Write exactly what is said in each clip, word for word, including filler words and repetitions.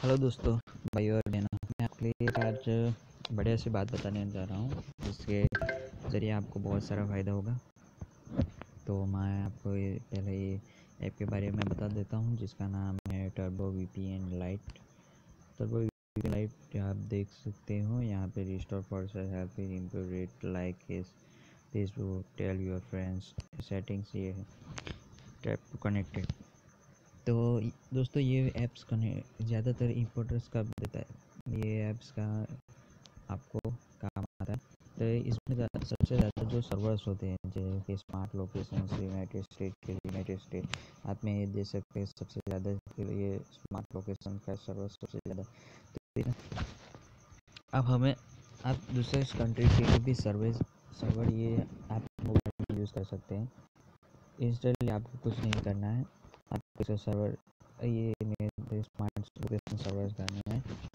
Hello दोस्तों, भाई और बहनों, मैं आपके लिए आज बढ़िया सी बात बताने जा रहा हूँ जिसके ज़रिए आपको बहुत सारा फ़ायदा होगा। तो मैं आपको ये पहले ये ऐप के बारे में बता देता हूँ जिसका नाम है turbo VPN lite. Turbo VPN lite आप देख सकते हो यहाँ पे restore process help improve rate like us Facebook tell your friends settings ये है टैप टू कनेक्टेड। तो दोस्तों ये ऐप्स कने ज़्यादातर इम्पोर्टर्स का देता है, ये ऐप्स का आपको काम आता है। तो इसमें सबसे ज़्यादा जो सर्वर्स होते हैं जैसे कि स्मार्ट लोकेशन यूनाइटेड स्टेट के यूनाइटेड स्टेट आप में ये दे सकते हैं सबसे ज़्यादा ये स्मार्ट लोकेशन का सर्वर सबसे ज़्यादा। तो अब हमें आप दूसरे कंट्री के भी सर्विस सर्वर ये आप मोबाइल में यूज़ कर सकते हैं। इंस्टॉल आपको कुछ नहीं करना है, आपको सर्वर ये मेरे स्मार्ट लोकेशन सर्वर करना है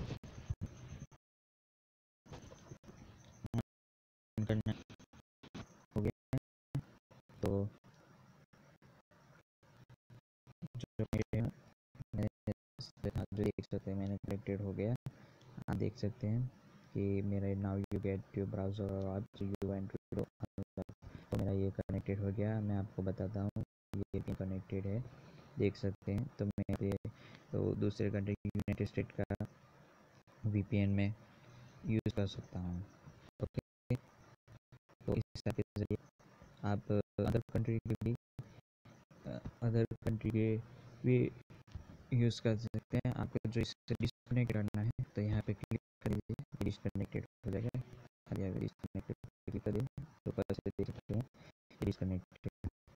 करना हो गया। तो जो मेरे आप देख सकते हैं मैंने कनेक्टेड हो गया। आप देख सकते हैं कि मेरा now you get your browser और आप यू एंड तो मेरा ये कनेक्टेड हो गया। मैं आपको बताता हूँ ये कनेक्टेड है, देख सकते हैं। तो मैं ये तो दूसरे कंट्री यूनाइटेड स्टेट का वीपीएन में यूज़ कर सकता हूँ। ओके, तो इस तरह के जरिए आप अदर कंट्री के भी अदर कंट्री के भी यूज़ कर सकते हैं। आपको जो इससे डिस्कनेक्ट करना है तो यहाँ पे क्लिक कर दीजिए, डिस्कनेक्टेड हो जाएगा। अगर डिस्कनेक्टेड क्लिक करिए तो कैसे देख सकते हैं डिस्कनेक्टेड।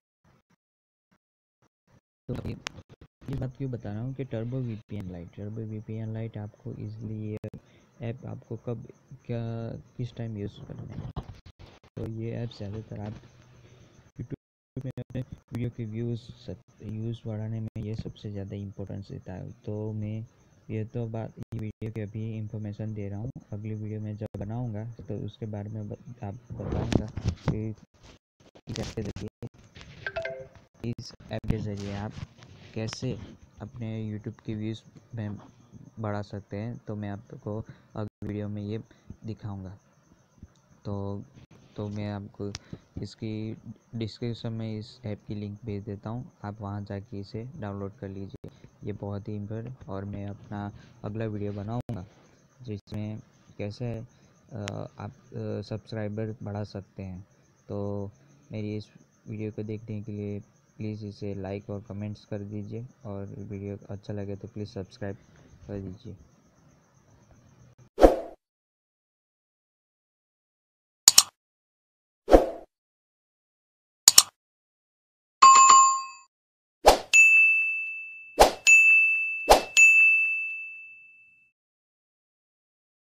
तो ये बात क्यों बता रहा हूँ कि turbo VPN lite turbo VPN lite आपको इजीली ये ऐप आपको कब क्या किस टाइम यूज़ करना है। तो ये ऐप ज़्यादातर आप यूट्यूब में अपने वीडियो के व्यूज़ यूज़ बढ़ाने में ये सबसे ज़्यादा इम्पोर्टेंस देता है। तो मैं ये तो बात ये वीडियो के अभी इंफॉर्मेशन दे रहा हूँ, अगली वीडियो में जब बनाऊँगा तो उसके बारे में आपको बताऊँगा कि इस ऐप के ज़रिए इस ऐप के ज़रिए आप कैसे अपने यूट्यूब के व्यूज़ में बढ़ा सकते हैं। तो मैं आपको अगली वीडियो में ये दिखाऊंगा। तो तो मैं आपको इसकी डिस्क्रिप्शन में इस ऐप की लिंक भेज देता हूँ, आप वहाँ जाके इसे डाउनलोड कर लीजिए। ये बहुत ही इम्पोर्टेंट और मैं अपना अगला वीडियो बनाऊँगा जिसमें कैसे आप सब्सक्राइबर बढ़ा सकते हैं। तो मेरी इस वीडियो को देखने के लिए प्लीज़ इसे लाइक और कमेंट्स कर दीजिए और वीडियो अच्छा लगे तो प्लीज़ सब्सक्राइब कर दीजिए।